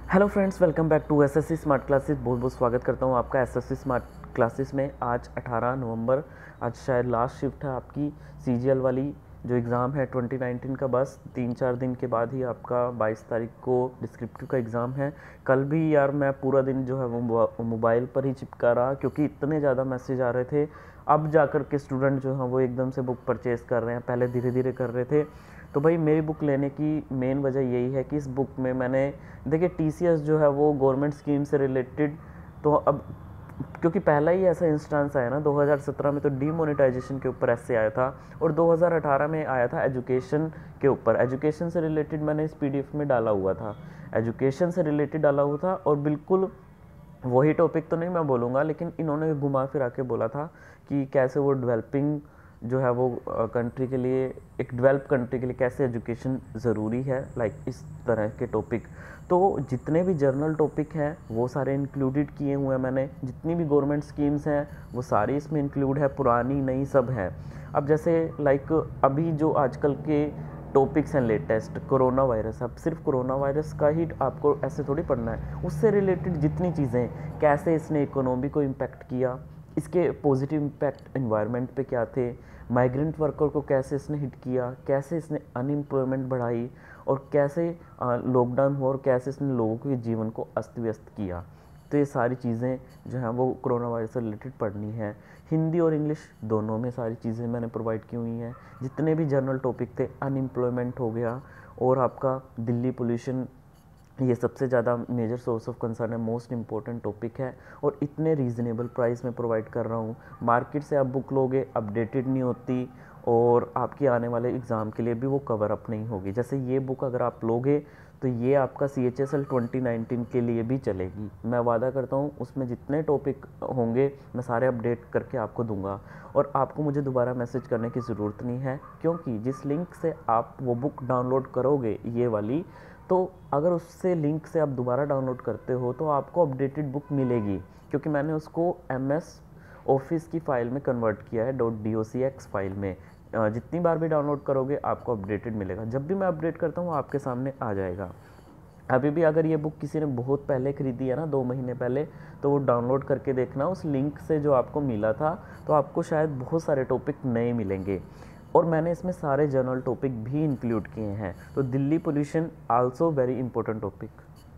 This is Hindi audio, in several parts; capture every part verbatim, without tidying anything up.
Hello friends, welcome back to SSC smart classes. बहुत बहुत स्वागत करता हूँ आपका एसएससी स्मार्ट क्लासेस में। आज अठारह नवंबर, आज शायद लास्ट शिफ्ट है आपकी सीजीएल वाली जो एग्ज़ाम है ट्वेंटी नाइनटीन का। बस तीन चार दिन के बाद ही आपका बाईस तारीख को डिस्क्रिप्टिव का एग्ज़ाम है। कल भी यार मैं पूरा दिन जो है वो मोबाइल पर ही चिपका रहा, क्योंकि इतने ज़्यादा मैसेज आ रहे थे। अब जाकर के स्टूडेंट जो हैं वो एकदम से बुक परचेज़ कर रहे हैं, पहले धीरे धीरे कर रहे थे। तो भाई मेरी बुक लेने की मेन वजह यही है कि इस बुक में मैंने देखिए टीसीएस जो है वो गवर्नमेंट स्कीम से रिलेटेड, तो अब क्योंकि पहला ही ऐसा इंस्टेंस आया ना, दो हज़ार सत्रह में तो डीमोनेटाइजेशन के ऊपर ऐसे आया था, और दो हज़ार अठारह में आया था एजुकेशन के ऊपर। एजुकेशन से रिलेटेड मैंने इस पीडीएफ में डाला हुआ था, एजुकेशन से रिलेटेड डाला हुआ था, और बिल्कुल वही टॉपिक तो नहीं मैं बोलूँगा, लेकिन इन्होंने घुमा फिरा के बोला था कि कैसे वो डेवलपिंग जो है वो कंट्री के लिए, एक डेवलप कंट्री के लिए कैसे एजुकेशन ज़रूरी है, लाइक इस तरह के टॉपिक। तो जितने भी जर्नल टॉपिक हैं वो सारे इंक्लूडेड किए हुए हैं मैंने। जितनी भी गवर्नमेंट स्कीम्स हैं वो सारी इसमें इंक्लूड है, पुरानी नई सब है। अब जैसे लाइक अभी जो आजकल के टॉपिक्स हैं लेटेस्ट, कोरोना वायरस, अब सिर्फ कोरोना वायरस का ही आपको ऐसे थोड़ी पढ़ना है, उससे रिलेटेड जितनी चीज़ें, कैसे इसने इकोनॉमी को इम्पैक्ट किया, इसके पॉजिटिव इम्पैक्ट एनवायरनमेंट पे क्या थे, माइग्रेंट वर्कर को कैसे इसने हिट किया, कैसे इसने अनएम्प्लॉयमेंट बढ़ाई, और कैसे लॉकडाउन हुआ और कैसे इसने लोगों के जीवन को अस्त व्यस्त किया। तो ये सारी चीज़ें जो हैं वो कोरोना वायरस से रिलेटेड पढ़नी है। हिंदी और इंग्लिश दोनों में सारी चीज़ें मैंने प्रोवाइड की हुई हैं। जितने भी जर्नल टॉपिक थे, अनएम्प्लॉयमेंट हो गया और आपका दिल्ली पोल्यूशन, ये सबसे ज़्यादा मेजर सोर्स ऑफ कंसर्न है, मोस्ट इंपॉर्टेंट टॉपिक है, और इतने रीज़नेबल प्राइस में प्रोवाइड कर रहा हूँ। मार्केट से आप बुक लोगे अपडेटेड नहीं होती, और आपके आने वाले एग्ज़ाम के लिए भी वो कवर अप नहीं होगी। जैसे ये बुक अगर आप लोगे तो ये आपका C H S L twenty nineteen के लिए भी चलेगी। मैं वादा करता हूँ उसमें जितने टॉपिक होंगे मैं सारे अपडेट करके आपको दूंगा, और आपको मुझे दोबारा मैसेज करने की ज़रूरत नहीं है, क्योंकि जिस लिंक से आप वो बुक डाउनलोड करोगे ये वाली, तो अगर उससे लिंक से आप दोबारा डाउनलोड करते हो तो आपको अपडेटेड बुक मिलेगी, क्योंकि मैंने उसको एम एस ऑफिस की फ़ाइल में कन्वर्ट किया है, dot D O C X file में। जितनी बार भी डाउनलोड करोगे आपको अपडेटेड मिलेगा। जब भी मैं अपडेट करता हूँ आपके सामने आ जाएगा। अभी भी अगर ये बुक किसी ने बहुत पहले खरीदी है ना, दो महीने पहले, तो वो डाउनलोड करके देखना उस लिंक से जो आपको मिला था, तो आपको शायद बहुत सारे टॉपिक नए मिलेंगे, और मैंने इसमें सारे जर्नल टॉपिक भी इंक्लूड किए हैं। तो Delhi pollution also very important topic.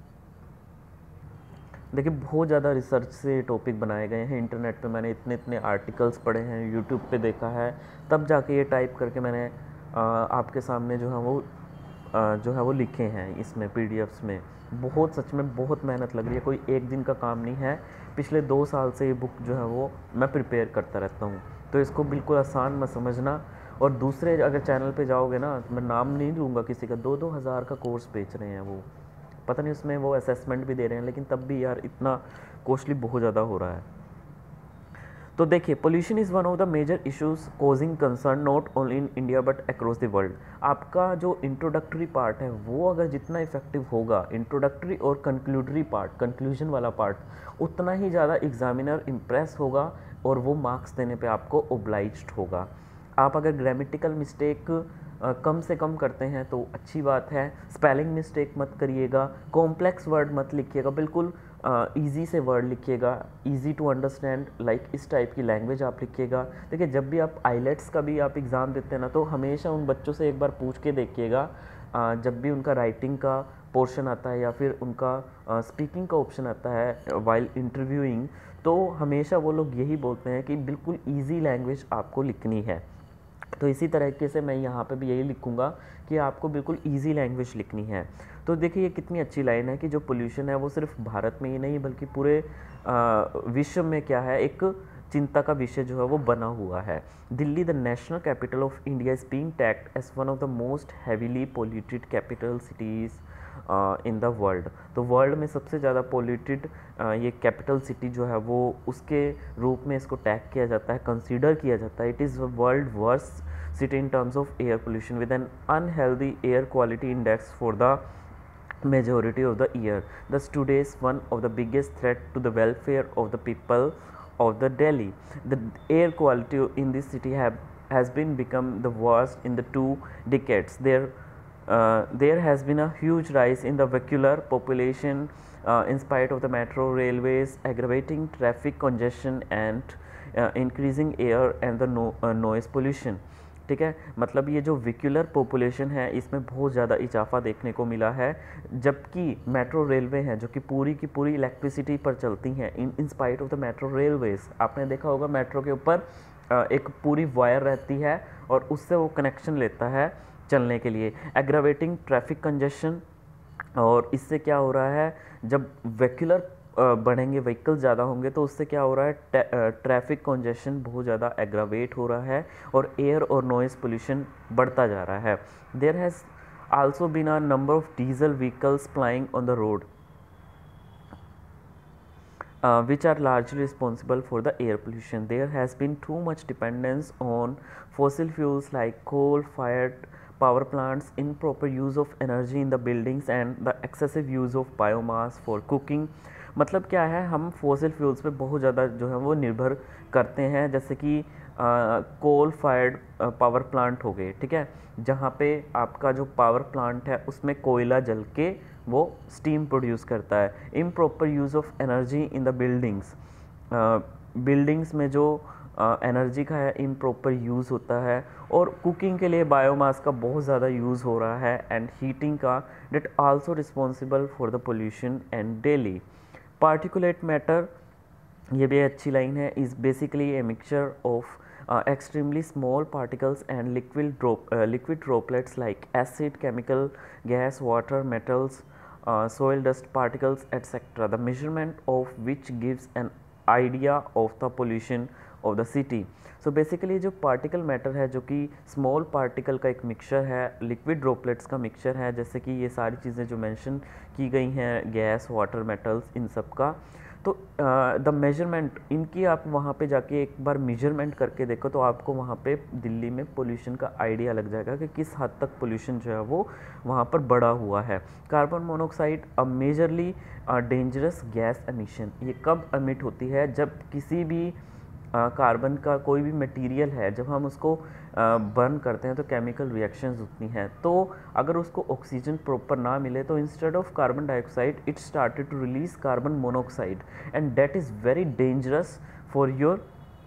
देखिए बहुत ज़्यादा रिसर्च से टॉपिक बनाए गए हैं, इंटरनेट पे मैंने इतने इतने आर्टिकल्स पढ़े हैं, यूट्यूब पे देखा है, तब जाके ये टाइप करके मैंने आ, आपके सामने जो है वो आ, जो है वो लिखे हैं इसमें पीडीएफ्स में। बहुत सच में बहुत मेहनत लग रही है, कोई एक दिन का काम नहीं है। पिछले दो साल से ये बुक जो है वो मैं प्रिपेयर करता रहता हूँ, तो इसको बिल्कुल आसान मत समझना। और दूसरे अगर चैनल पे जाओगे ना, मैं नाम नहीं लूँगा किसी का, दो दो हज़ार का कोर्स बेच रहे हैं वो, पता नहीं उसमें वो असेसमेंट भी दे रहे हैं, लेकिन तब भी यार इतना कॉस्टली बहुत ज़्यादा हो रहा है। तो देखिए, pollution is one of the major issues causing concern not only in India but across the world. आपका जो इंट्रोडक्टरी पार्ट है वो अगर जितना इफेक्टिव होगा, इंट्रोडक्टरी और कंक्लूडरी पार्ट, कंक्लूजन वाला पार्ट, उतना ही ज़्यादा एग्जामिनर इम्प्रेस होगा और वो मार्क्स देने पे आपको ओब्लाइज्ड होगा। आप अगर ग्रामेटिकल मिस्टेक कम से कम करते हैं तो अच्छी बात है। स्पेलिंग मिस्टेक मत करिएगा, कॉम्प्लेक्स वर्ड मत लिखिएगा, बिल्कुल इजी से वर्ड लिखिएगा, इजी टू अंडरस्टैंड, लाइक इस टाइप की लैंग्वेज आप लिखिएगा। देखिए जब भी आप आईलेट्स का भी आप एग्ज़ाम देते हैं ना, तो हमेशा उन बच्चों से एक बार पूछ के देखिएगा, जब भी उनका राइटिंग का पोर्शन आता है या फिर उनका स्पीकिंग का ऑप्शन आता है वाइल इंटरव्यूइंग, तो हमेशा वो लोग यही बोलते हैं कि बिल्कुल ईजी लैंग्वेज आपको लिखनी है। तो इसी तरीके से मैं यहाँ पे भी यही लिखूँगा कि आपको बिल्कुल इजी लैंग्वेज लिखनी है। तो देखिए ये कितनी अच्छी लाइन है कि जो पोल्यूशन है वो सिर्फ भारत में ही नहीं बल्कि पूरे विश्व में क्या है, एक चिंता का विषय जो है वो बना हुआ है। Delhi the national capital of India is being tagged as one of the most heavily polluted capital cities in the world. तो वर्ल्ड में सबसे ज़्यादा पोल्यूटेड ये कैपिटल सिटी जो है वो उसके रूप में इसको टैग किया जाता है, कंसीडर किया जाता है। It is world worst city in terms of air pollution with an unhealthy air quality index for the majority of the year. Thus today's one of the biggest threat to the welfare of the people of the Delhi. The air quality in this city have has been become the worst in the two decades. There there has been a huge rise in the vehicular population in spite of the metro railways, aggravating traffic congestion and uh, increasing air and the no, uh, noise pollution. ठीक है, मतलब ये जो व्हीकुलर पॉपुलेशन है इसमें बहुत ज़्यादा इजाफा देखने को मिला है, जबकि मेट्रो रेलवे हैं जो कि पूरी की पूरी इलेक्ट्रिसिटी पर चलती हैं. In in spite of the metro railways, आपने देखा होगा मेट्रो के ऊपर एक पूरी वायर रहती है और उससे वो कनेक्शन लेता है चलने के लिए. एग्रावेटिंग ट्रैफिक कंजेशन, और इससे क्या हो रहा है, जब व्हीकुलर बढ़ेंगे, व्हीकल ज़्यादा होंगे तो उससे क्या हो रहा है, ट्रैफिक कंजेशन बहुत ज़्यादा एग्रावेट हो रहा है और एयर और नॉइज़ पोल्यूशन बढ़ता जा रहा है. There has also been a number of diesel vehicles plying on the road Uh, which are largely responsible for the air pollution. There has been too much dependence on fossil fuels like coal-fired power plants, improper use of energy in the buildings and the excessive use of biomass for cooking. मतलब क्या है, हम फॉसिल फ्यूल्स पे बहुत ज़्यादा जो है वो निर्भर करते हैं, जैसे कि कोल फायर्ड पावर प्लांट हो गए, ठीक है, जहाँ पे आपका जो पावर प्लांट है उसमें कोयला जल के वो स्टीम प्रोड्यूस करता है. Improper use of energy in the buildings, buildings में जो एनर्जी uh, का है इम्प्रॉपर यूज़ होता है. और कुकिंग के लिए बायोमास का बहुत ज़्यादा यूज़ हो रहा है एंड हीटिंग का, that also responsible for the pollution and daily. Particulate matter, ये भी अच्छी लाइन है, is basically a mixture of extremely small particles and liquid drop uh, liquid droplets like acid, chemical, gas, water, metals, uh, soil dust particles, etc., the measurement of which gives an idea of the pollution of the city. So basically जो particle matter है, जो कि small particle का एक mixture है, liquid droplets का mixture है, जैसे कि ये सारी चीज़ें जो mention की गई हैं, गैस, वाटर, मेटल्स, इन सब का, तो द uh, मेजरमेंट इनकी आप वहाँ पे जाके एक बार मेजरमेंट करके देखो तो आपको वहाँ पे दिल्ली में पोल्यूशन का आइडिया लग जाएगा कि किस हद तक पोल्यूशन जो है वो वहाँ पर बढ़ा हुआ है. Carbon monoxide a majorly dangerous gas emission, ये कब एमिट होती है, जब किसी भी कार्बन uh, का कोई भी मटेरियल है, जब हम उसको बर्न uh, करते हैं तो केमिकल रिएक्शंस होती हैं, तो अगर उसको ऑक्सीजन प्रॉपर ना मिले तो instead of carbon dioxide it started to release carbon monoxide and that is very dangerous for your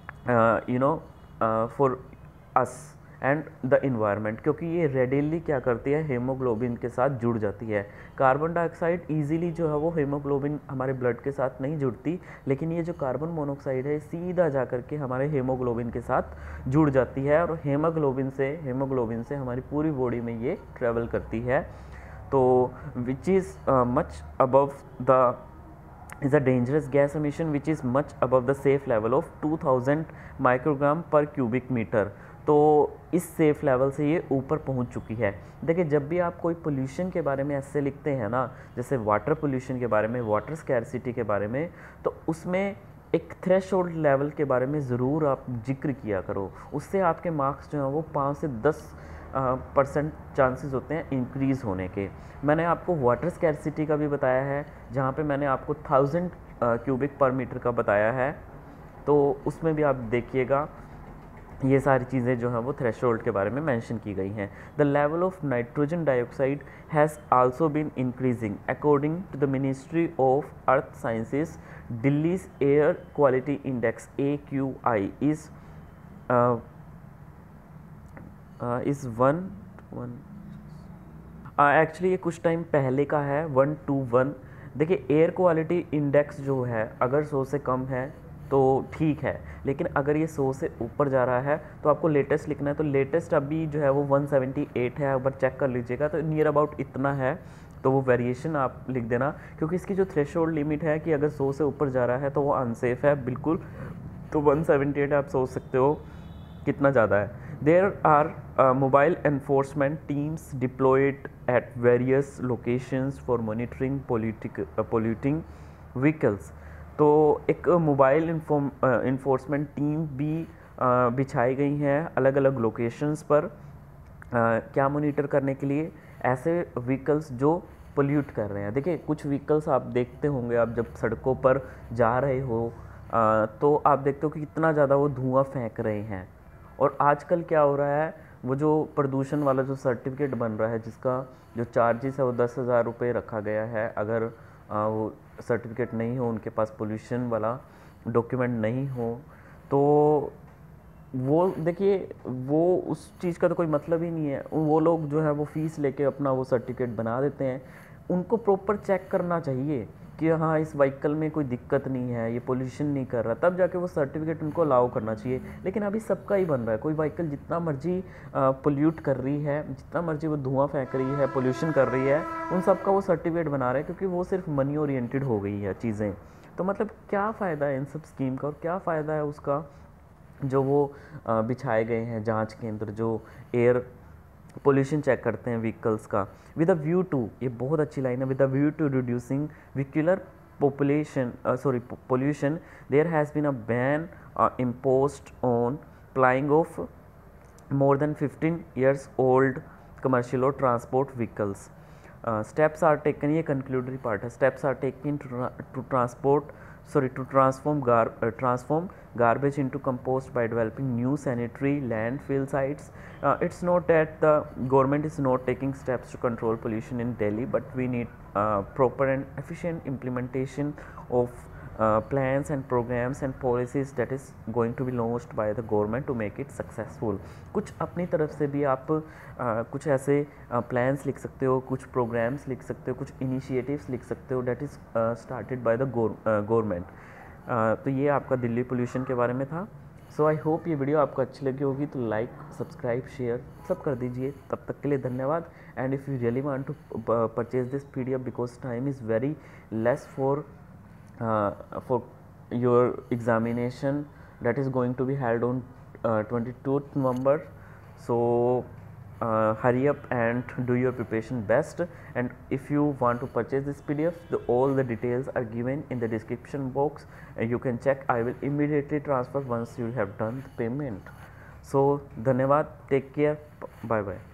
you know for us and the environment, क्योंकि ये रेडिली क्या करती है, हेमोग्लोबिन के साथ जुड़ जाती है. कार्बन डाइऑक्साइड इजीली जो है वो हेमोग्लोबिन हमारे ब्लड के साथ नहीं जुड़ती, लेकिन ये जो कार्बन मोनोऑक्साइड है सीधा जा कर के हमारे हेमोग्लोबिन के साथ जुड़ जाती है और हेमोग्लोबिन से हेमोग्लोबिन से हमारी पूरी बॉडी में ये ट्रेवल करती है. तो which is much above the is a dangerous gas emission which is much above the safe level of two thousand microgram per cubic meter. तो इस सेफ लेवल से ये ऊपर पहुंच चुकी है. देखिए, जब भी आप कोई पोल्यूशन के बारे में ऐसे लिखते हैं ना, जैसे वाटर पोल्यूशन के बारे में, वाटर स्कैरसिटी के बारे में, तो उसमें एक थ्रेशोल्ड लेवल के बारे में ज़रूर आप जिक्र किया करो. उससे आपके मार्क्स जो हैं वो पाँच से दस परसेंट चांसेस होते हैं इंक्रीज़ होने के. मैंने आपको वाटर स्कैरसिटी का भी बताया है, जहाँ पे मैंने आपको थाउजेंड क्यूबिक पर मीटर का बताया है, तो उसमें भी आप देखिएगा ये सारी चीज़ें जो हैं वो थ्रेशोल्ड के बारे में मेंशन की गई हैं. The level of nitrogen dioxide has also been increasing according to the Ministry of Earth Sciences. Delhi's air quality index A Q I is is one one actually ये कुछ टाइम पहले का है, वन टू वन. देखिए, एयर क्वालिटी इंडेक्स जो है अगर सौ से कम है तो ठीक है, लेकिन अगर ये सौ से ऊपर जा रहा है तो आपको लेटेस्ट लिखना है. तो लेटेस्ट अभी जो है वो वन सेवेंटी एट है, एक बार चेक कर लीजिएगा, तो नियर अबाउट इतना है, तो वो वेरिएशन आप लिख देना, क्योंकि इसकी जो थ्रेशोल्ड लिमिट है कि अगर सौ से ऊपर जा रहा है तो वो अनसेफ है बिल्कुल. तो वन सेवेंटी एट आप सोच सकते हो कितना ज़्यादा है. There are uh, mobile enforcement teams deployed at various locations for monitoring pollutic, uh, polluting vehicles. तो एक मोबाइल इन्फोर्समेंट टीम भी uh, बिछाई गई हैं अलग अलग लोकेशंस पर, uh, क्या मॉनिटर करने के लिए, ऐसे व्हीकल्स जो पोल्यूट कर रहे हैं. देखिए, कुछ व्हीकल्स आप देखते होंगे, आप जब सड़कों पर जा रहे हो uh, तो आप देखते हो कि कितना ज़्यादा वो धुआं फेंक रहे हैं. और आजकल क्या हो रहा है, वो जो प्रदूषण वाला जो सर्टिफिकेट बन रहा है जिसका जो चार्जेस है वो दस हज़ार रुपये रखा गया है। अगर आ, वो सर्टिफिकेट नहीं हो, उनके पास पोल्यूशन वाला डॉक्यूमेंट नहीं हो, तो वो देखिए वो उस चीज़ का तो कोई मतलब ही नहीं है। वो लोग जो है वो फीस लेके अपना वो सर्टिफिकेट बना देते हैं। उनको प्रॉपर चेक करना चाहिए कि हाँ इस व्हीकल में कोई दिक्कत नहीं है, ये पोल्यूशन नहीं कर रहा, तब जाके वो सर्टिफिकेट उनको अलाउ करना चाहिए। लेकिन अभी सबका ही बन रहा है, कोई व्हीकल जितना मर्जी पोल्यूट कर रही है, जितना मर्जी वो धुआं फेंक रही है, पोल्यूशन कर रही है, उन सबका वो सर्टिफिकेट बना रहे हैं, क्योंकि वो सिर्फ मनी ओरिएंटेड हो गई है चीज़ें। तो मतलब क्या फ़ायदा है इन सब स्कीम का, और क्या फ़ायदा है उसका जो वो बिछाए गए हैं जांच केंद्र जो एयर पोल्यूशन चेक करते हैं व्हीकल्स का। विद अ व्यू टू, ये बहुत अच्छी लाइन है, with a view to reducing vehicular population uh, sorry pollution, there has been a ban uh, imposed on flying of more than fifteen years old commercial or transport vehicles. uh, steps are taken, ये conclusory part है, steps are taken to, to transport sorry to transform gar uh, transform garbage into compost by developing new sanitary landfill sites. Uh, it's not that the government is not taking steps to control pollution in Delhi, but we need uh, proper and efficient implementation of uh, plans and programs and policies that is going to be launched by the government to make it successful. कुछ अपनी तरफ से भी आप uh, कुछ ऐसे प्लान्स uh, लिख सकते हो, कुछ प्रोग्राम्स लिख सकते हो, कुछ इनिशिएटिव्स लिख सकते हो that is started by the government. तो ये आपका दिल्ली पोल्यूशन के बारे में था। सो आई होप ये वीडियो आपको अच्छी लगी होगी, तो लाइक सब्सक्राइब शेयर सब कर दीजिए। तब तक के लिए धन्यवाद। And if you really want to purchase this PDF because time is very less for for your examination that is going to be held on uh, twenty-second November. So uh, hurry up and do your preparation best. And if you want to purchase this P D F, the, all the details are given in the description box. Uh, you can check. I will immediately transfer once you have done the payment. So धन्यवाद, take care, bye bye.